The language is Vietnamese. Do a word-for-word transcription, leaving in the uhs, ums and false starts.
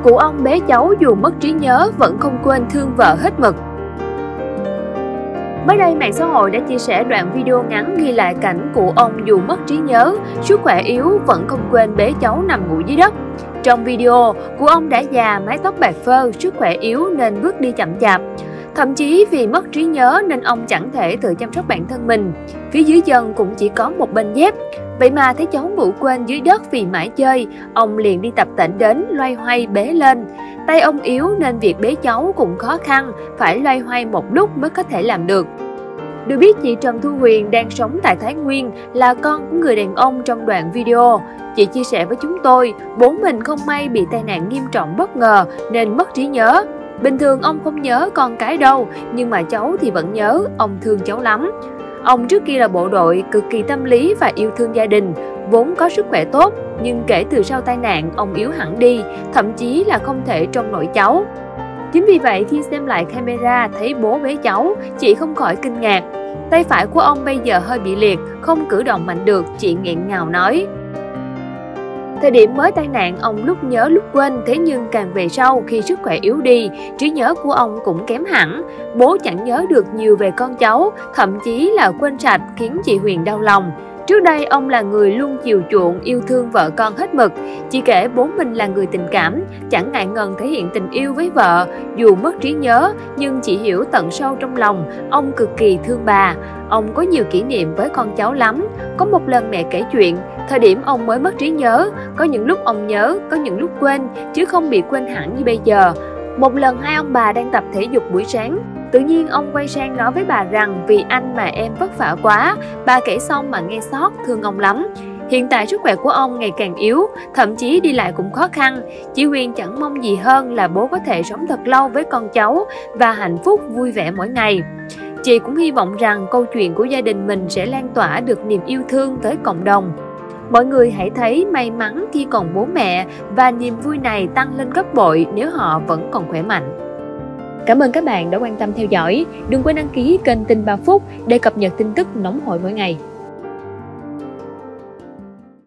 Cụ ông bế cháu dù mất trí nhớ vẫn không quên thương vợ hết mực. Mới đây, mạng xã hội đã chia sẻ đoạn video ngắn ghi lại cảnh cụ ông dù mất trí nhớ, sức khỏe yếu vẫn không quên bế cháu nằm ngủ dưới đất. Trong video, cụ ông đã già, mái tóc bạc phơ, sức khỏe yếu nên bước đi chậm chạp. Thậm chí vì mất trí nhớ nên ông chẳng thể tự chăm sóc bản thân mình. Phía dưới chân cũng chỉ có một bên dép. Vậy mà thấy cháu ngủ quên dưới đất vì mãi chơi, ông liền đi tập tễnh đến, loay hoay bế lên. Tay ông yếu nên việc bế cháu cũng khó khăn, phải loay hoay một lúc mới có thể làm được. Được biết, chị Trần Thu Huyền đang sống tại Thái Nguyên, là con của người đàn ông trong đoạn video. Chị chia sẻ với chúng tôi, bố mình không may bị tai nạn nghiêm trọng bất ngờ nên mất trí nhớ. Bình thường ông không nhớ con cái đâu, nhưng mà cháu thì vẫn nhớ, ông thương cháu lắm. Ông trước kia là bộ đội, cực kỳ tâm lý và yêu thương gia đình, vốn có sức khỏe tốt, nhưng kể từ sau tai nạn, ông yếu hẳn đi, thậm chí là không thể trông nổi cháu. Chính vì vậy, khi xem lại camera thấy bố bế cháu, chị không khỏi kinh ngạc. Tay phải của ông bây giờ hơi bị liệt, không cử động mạnh được, chị nghẹn ngào nói. Thời điểm mới tai nạn, ông lúc nhớ lúc quên, thế nhưng càng về sau khi sức khỏe yếu đi, trí nhớ của ông cũng kém hẳn. Bố chẳng nhớ được nhiều về con cháu, thậm chí là quên sạch khiến chị Huyền đau lòng. Trước đây, ông là người luôn chiều chuộng, yêu thương vợ con hết mực. Chị kể bố mình là người tình cảm, chẳng ngại ngần thể hiện tình yêu với vợ. Dù mất trí nhớ, nhưng chị hiểu tận sâu trong lòng, ông cực kỳ thương bà. Ông có nhiều kỷ niệm với con cháu lắm. Có một lần mẹ kể chuyện, thời điểm ông mới mất trí nhớ, có những lúc ông nhớ, có những lúc quên, chứ không bị quên hẳn như bây giờ. Một lần hai ông bà đang tập thể dục buổi sáng, tự nhiên ông quay sang nói với bà rằng vì anh mà em vất vả quá. Bà kể xong mà nghe xót, thương ông lắm. Hiện tại sức khỏe của ông ngày càng yếu, thậm chí đi lại cũng khó khăn. Chị Huyền chẳng mong gì hơn là bố có thể sống thật lâu với con cháu và hạnh phúc vui vẻ mỗi ngày. Chị cũng hy vọng rằng câu chuyện của gia đình mình sẽ lan tỏa được niềm yêu thương tới cộng đồng. Mọi người hãy thấy may mắn khi còn bố mẹ và niềm vui này tăng lên gấp bội nếu họ vẫn còn khỏe mạnh. Cảm ơn các bạn đã quan tâm theo dõi. Đừng quên đăng ký kênh Tin ba Phút để cập nhật tin tức nóng hổi mỗi ngày.